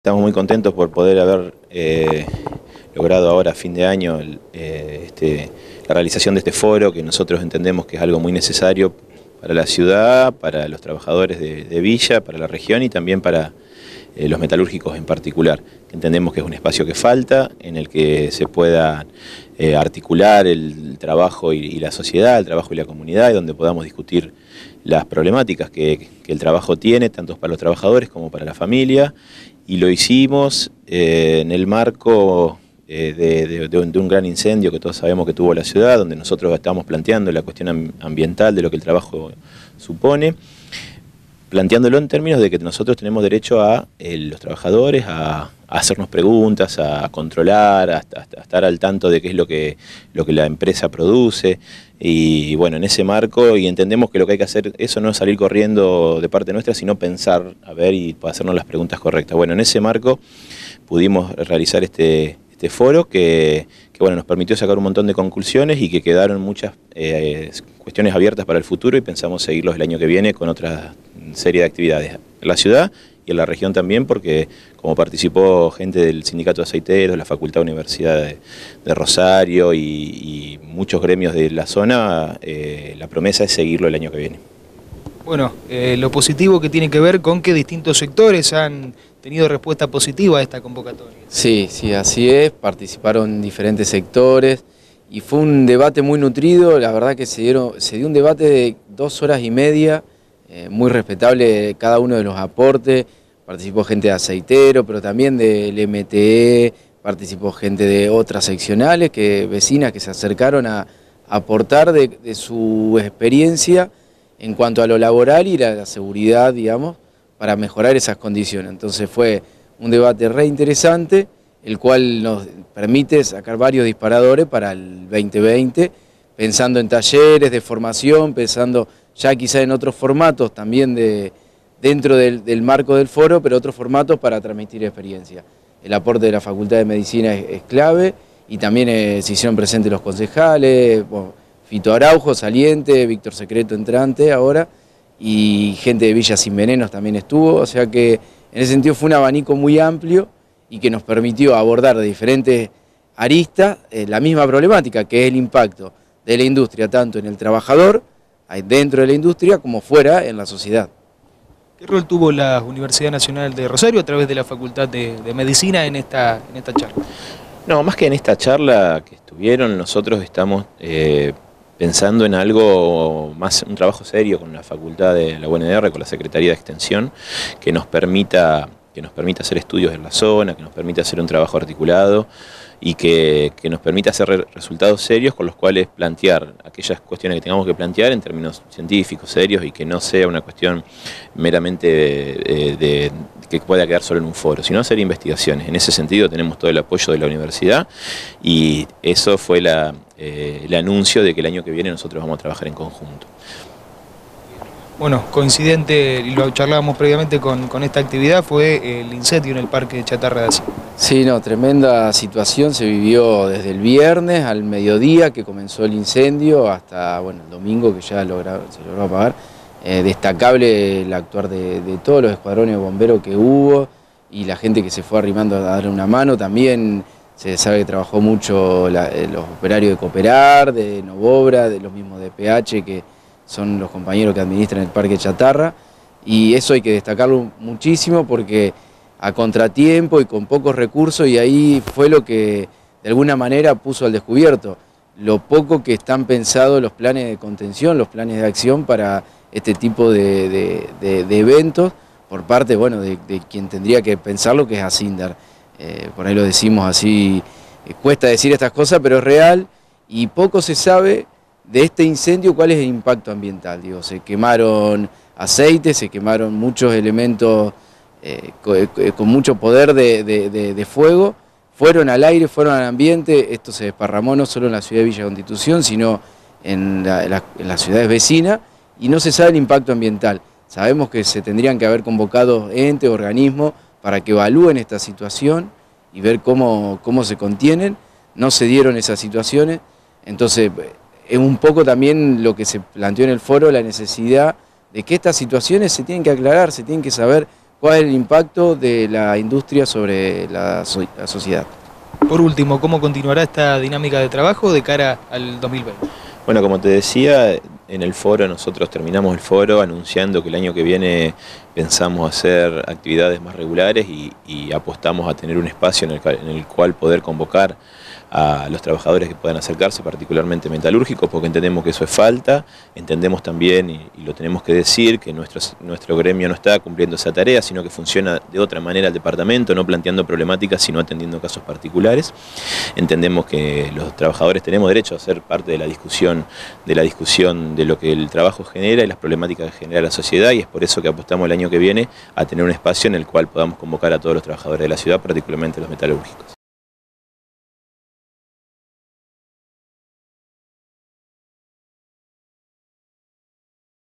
Estamos muy contentos por poder haber logrado ahora a fin de año la realización de este foro, que nosotros entendemos que es algo muy necesario para la ciudad, para los trabajadores de Villa, para la región y también para los metalúrgicos en particular. Entendemos que es un espacio que falta, en el que se pueda articular el trabajo y la sociedad, el trabajo y la comunidad, y donde podamos discutir las problemáticas que el trabajo tiene, tanto para los trabajadores como para la familia. Y lo hicimos en el marco de un gran incendio que todos sabemos que tuvo la ciudad, donde nosotros estamos planteando la cuestión ambiental de lo que el trabajo supone, planteándolo en términos de que nosotros tenemos derecho a los trabajadores a hacernos preguntas, a controlar, a estar al tanto de qué es lo que la empresa produce. Y bueno, en ese marco, y entendemos que lo que hay que hacer, eso no es salir corriendo de parte nuestra, sino pensar, a ver y hacernos las preguntas correctas. Bueno, en ese marco pudimos realizar este foro que bueno, nos permitió sacar un montón de conclusiones y que quedaron muchas cuestiones abiertas para el futuro, y pensamos seguirlos el año que viene con otra serie de actividades en la ciudad y en la región también, porque como participó gente del Sindicato de Aceiteros, la Facultad Universidad de Rosario y muchos gremios de la zona, la promesa es seguirlo el año que viene. Bueno, lo positivo que tiene que ver con que distintos sectores han tenido respuesta positiva a esta convocatoria. Sí, así es, participaron diferentes sectores y fue un debate muy nutrido. La verdad que se dio un debate de 2 horas y media, muy respetable cada uno de los aportes. Participó gente de Aceitero, pero también del MTE, participó gente de otras seccionales, vecinas que se acercaron a aportar de su experiencia en cuanto a lo laboral y la seguridad, digamos, para mejorar esas condiciones. Entonces fue un debate re interesante, el cual nos permite sacar varios disparadores para el 2020, pensando en talleres de formación, pensando ya quizá en otros formatos también dentro del marco del foro, pero otros formatos para transmitir experiencia. El aporte de la Facultad de Medicina es clave, y también se hicieron presentes los concejales, bueno, Fito Araujo, saliente, Víctor Secreto, entrante ahora, y gente de Villa Sin Venenos también estuvo, o sea que en ese sentido fue un abanico muy amplio y que nos permitió abordar de diferentes aristas la misma problemática, que es el impacto de la industria tanto en el trabajador, dentro de la industria, como fuera en la sociedad. ¿Qué rol tuvo la Universidad Nacional de Rosario a través de la Facultad de Medicina en esta charla? No, más que en esta charla que estuvieron, nosotros estamos pensando en algo más, un trabajo serio con la Facultad de la UNR, con la Secretaría de Extensión, que nos permita hacer estudios en la zona, que nos permita hacer un trabajo articulado y que nos permita hacer resultados serios con los cuales plantear aquellas cuestiones que tengamos que plantear en términos científicos, serios, y que no sea una cuestión meramente que pueda quedar solo en un foro, sino hacer investigaciones. En ese sentido tenemos todo el apoyo de la universidad, y eso fue el anuncio de que el año que viene nosotros vamos a trabajar en conjunto. Bueno, coincidente, y lo charlábamos previamente con esta actividad, fue el incendio en el Parque de Chatarra de Hacienda. Sí, no, tremenda situación se vivió desde el viernes al mediodía que comenzó el incendio hasta bueno, el domingo, que ya se logró apagar. Destacable el actuar de todos los escuadrones de bomberos que hubo y la gente que se fue arrimando a darle una mano. También se sabe que trabajó mucho los operarios de Cooperar, de Novobra, de los mismos de PH, que son los compañeros que administran el Parque Chatarra, y eso hay que destacarlo muchísimo porque a contratiempo y con pocos recursos, y ahí fue lo que de alguna manera puso al descubierto lo poco que están pensados los planes de contención, los planes de acción para este tipo de eventos por parte, bueno, de quien tendría que pensarlo, que es Acindar. Por ahí lo decimos así, cuesta decir estas cosas, pero es real, y poco se sabe de este incendio cuál es el impacto ambiental. Digo, se quemaron aceites, se quemaron muchos elementos con mucho poder de fuego, fueron al aire, fueron al ambiente. Esto se desparramó no solo en la ciudad de Villa Constitución, sino en las ciudades vecinas, y no se sabe el impacto ambiental. Sabemos que se tendrían que haber convocado entes, organismos, para que evalúen esta situación y ver cómo se contienen. No se dieron esas situaciones, entonces es un poco también lo que se planteó en el foro, la necesidad de que estas situaciones se tienen que aclarar, se tienen que saber cuál es el impacto de la industria sobre la sociedad. Por último, ¿cómo continuará esta dinámica de trabajo de cara al 2020? Bueno, como te decía, en el foro nosotros terminamos el foro anunciando que el año que viene pensamos hacer actividades más regulares y apostamos a tener un espacio en el cual poder convocar a los trabajadores que puedan acercarse, particularmente metalúrgicos, porque entendemos que eso es falta, entendemos también, y lo tenemos que decir, que nuestro gremio no está cumpliendo esa tarea, sino que funciona de otra manera el departamento, no planteando problemáticas, sino atendiendo casos particulares. Entendemos que los trabajadores tenemos derecho a ser parte de la discusión de lo que el trabajo genera y las problemáticas que genera la sociedad, y es por eso que apostamos el año que viene a tener un espacio en el cual podamos convocar a todos los trabajadores de la ciudad, particularmente los metalúrgicos.